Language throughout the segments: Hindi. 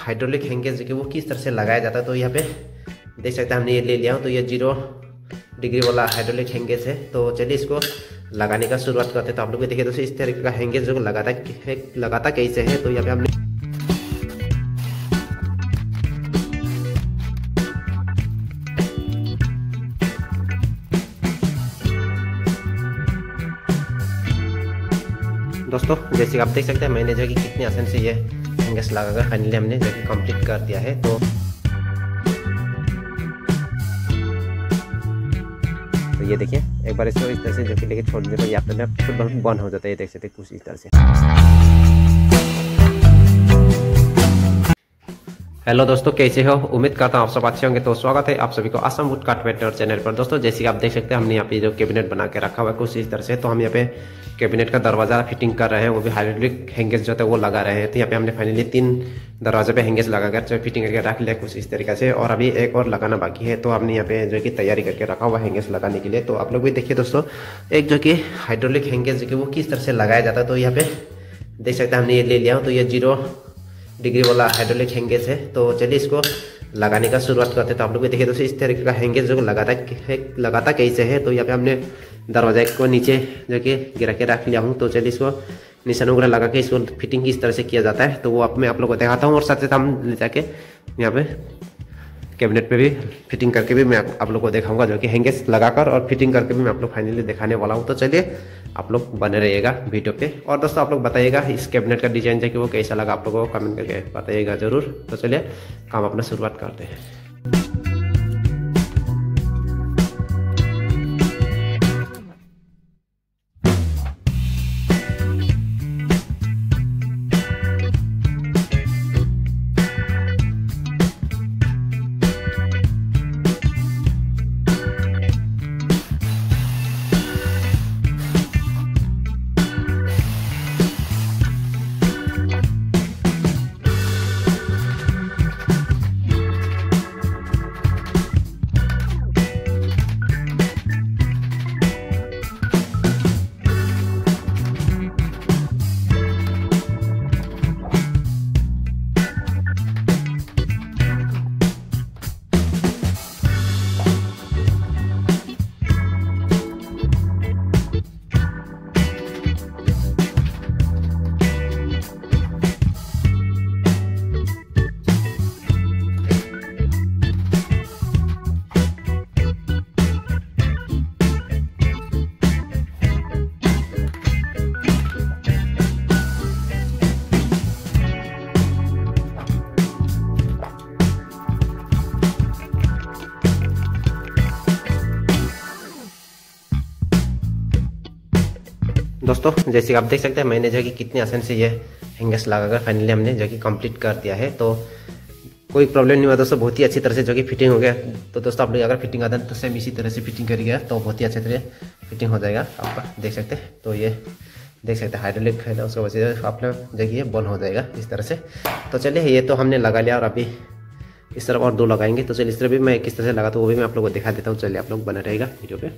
हाइड्रोलिक हैंगेज जो कि वो किस तरह से लगाया जाता है। तो यहाँ पे देख सकते हैं हमने ये ले लिया हूँ। तो ये 0 डिग्री वाला हाइड्रोलिक हैंगेज है। तो चलिए इसको लगाने का शुरुआत करते हैं। तो आप लोग देखिए दोस्तों, इस तरीके का हैंगेज जो लगाता कैसे है। तो यहाँ पे हमने दोस्तों जैसे कि आप देख सकते हैं मैंने जो कि कितनी आसान से ये हैंगर्स लगाकर फाइनली हमने जो कि कंप्लीट कर दिया है। तो ये देखिए एक बार इसको इस तरह से जो कि लेके छोड़ देते तो ये अपने आप बंद हो जाता है। ये देख सकते हैं कुछ इस तरह से। हेलो दोस्तों, कैसे हो? उम्मीद करता हूँ आप सब अच्छे होंगे। तो स्वागत है आप सभी को आसाम वुड कार्पेंटर चैनल पर। दोस्तों जैसे कि आप देख सकते हैं हमने यहाँ पे जो कैबिनेट बना के रखा हुआ है कुछ इस तरह से। तो हम यहाँ पे कैबिनेट का दरवाजा फिटिंग कर रहे हैं, वो भी हाइड्रोलिक हैंगेज जो है वो लगा रहे हैं। तो यहाँ पे हमने फाइनली 3 दरवाजे पे हैंगेज लगाकर फिटिंग करके रख लिया कुछ इस तरीके से, और अभी एक और लगाना बाकी है। तो हमने यहाँ पे जो कि तैयारी करके रखा हुआ हैंगेज लगाने के लिए। तो आप लोग भी देखिए दोस्तों, एक जो कि हाइड्रोलिक हैंगेज जो कि वो किस तरह से लगाया जाता है। तो यहाँ पे देख सकते हैं हमने ये ले लिया हूँ। तो ये 0 डिग्री वाला हाइड्रोलिक हैंगेज है। तो चलिए इसको लगाने का शुरुआत करते हैं। तो आप लोग भी देखिए दोस्तों, इस तरीके का हैंगेज जो लगाता कैसे है। तो यहाँ पे हमने दरवाजे को नीचे जो कि गिरा के रख लिया हूँ। तो चलिए इसको निशान वगैरह लगा के इसको फिटिंग किस तरह से किया जाता है तो वो मैं आप लोग को दिखाता हूँ, और साथ साथ हम ले जाके यहाँ पे कैबिनेट पे भी फिटिंग करके भी मैं आप लोग को दिखाऊंगा, जो कि हैंगेज लगाकर और फिटिंग करके भी मैं आप लोग फाइनली दिखाने वाला हूँ। तो चलिए आप लोग बने रहिएगा वीडियो पे। और दोस्तों आप लोग बताइएगा इस कैबिनेट का डिजाइन जो कि वो कैसा लगा, आप लोगों को कमेंट करके बताइएगा जरूर। तो चलिए काम अपना शुरुआत करते हैं। दोस्तों जैसे कि आप देख सकते हैं मैंने जो कि कितनी आसान से ये हैंगर्स लगाकर फाइनली हमने जो कि कंप्लीट कर दिया है। तो कोई प्रॉब्लम नहीं हुआ दोस्तों, बहुत ही अच्छी तरह से जो कि फिटिंग हो गया। तो दोस्तों आप लोग अगर फिटिंग आता है तो सेम इसी तरह से फिटिंग करिएगा तो बहुत ही अच्छी तरह फिटिंग हो जाएगा आपका। देख सकते हैं तो ये देख सकते हैं हाइड्रोलिक है ना, उसकी वजह से आप लोग जो कि ये बंद हो जाएगा इस तरह से। तो चलिए ये तो हमने लगा लिया, और अभी इस तरफ और 2 लगाएंगे। तो चलिए इस तरह भी मैं किस तरह से लगाता हूँ वो भी मैं आप लोग को दिखा देता हूँ। चलिए आप लोग बना रहेगा वीडियो पे।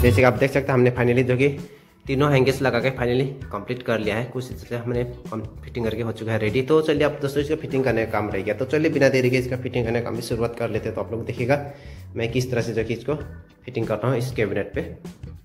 जैसे कि आप देख सकते हैं हमने फाइनली जो कि तीनों हैंगर्स लगा के फाइनली कंप्लीट कर लिया है। कुछ इस तरह से हमने फिटिंग करके हो चुका है रेडी। तो चलिए आप दोस्तों इसका फिटिंग करने का काम रह गया। तो चलिए बिना देरी के इसका फिटिंग करने का काम भी शुरुआत कर लेते हैं। तो आप लोग देखिएगा मैं किस तरह से जो कि इसको फिटिंग करता हूँ इस कैबिनेट पे।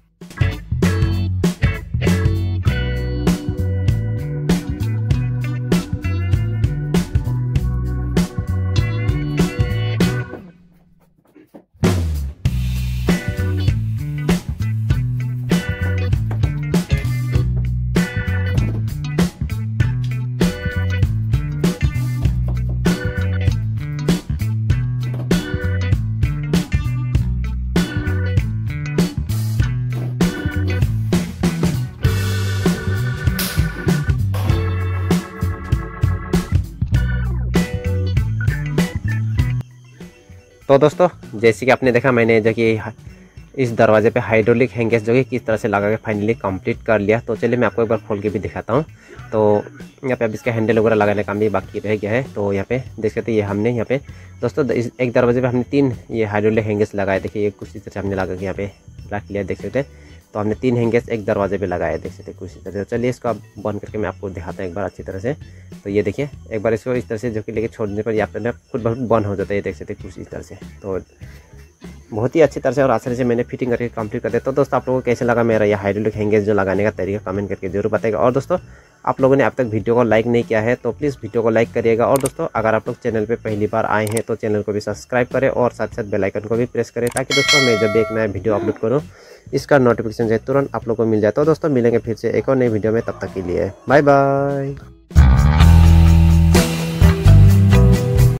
तो दोस्तों जैसे कि आपने देखा मैंने जो कि इस दरवाजे पे हाइड्रोलिक हैंगर्स जो कि किस तरह से लगा के फाइनली कंप्लीट कर लिया। तो चलिए मैं आपको एक बार खोल के भी दिखाता हूँ। तो यहाँ पे अब इसका हैंडल वगैरह लगाने का काम भी बाकी रह गया है। तो यहाँ पे देख सकते हैं ये हमने यहाँ पे दोस्तों एक दरवाजे पे हमने 3 ये हाइड्रोलिक हैंगर्स लगाए। देखिए ये कुछ इस तरह से हमने लगा के यहाँ पे रख लिया, देख सकते हैं। तो हमने 3 हैंगर्स एक दरवाजे पे लगाए, देख सकते हैं कुछ इस तरह से। चलिए इसको अब बंद करके मैं आपको दिखाता हूँ एक बार अच्छी तरह से। तो ये देखिए एक बार इसको इस तरह से जो कि लेके छोड़ने पर यहाँ पर खुद बहुत बंद हो जाता है, ये देख सकते हैं कुछ इस तरह से। तो बहुत ही अच्छी तरह से और आसानी से मैंने फिटिंग करके कंप्लीट कर दिया। तो दोस्तों आप लोगों को कैसे लगा मेरा ये हाइड्रोलिक हैंगर्स जो लगाने का तरीका कमेंट करके जरूर बताएगा। और दोस्तों आप लोगों ने अब तक वीडियो को लाइक नहीं किया है तो प्लीज़ वीडियो को लाइक करिएगा। और दोस्तों अगर आप लोग चैनल पे पहली बार आए हैं तो चैनल को भी सब्सक्राइब करें और साथ साथ बेल आइकन को भी प्रेस करें, ताकि दोस्तों मैं जब भी एक नया वीडियो अपलोड करूँ इसका नोटिफिकेशन तुरंत आप लोग को मिल जाए। तो दोस्तों मिलेंगे फिर से एक और नई वीडियो में, तब तक के लिए बाय बाय।